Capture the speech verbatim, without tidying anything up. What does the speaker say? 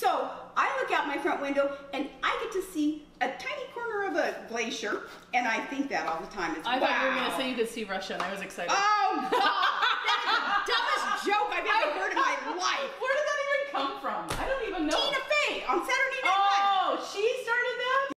So I look out my front window and I get to see a tiny corner of a glacier, and I think that all the time. It's I wow. thought you were gonna say you could see Russia, and I was excited. Oh God! That is the dumbest joke I've ever heard in my life. Where did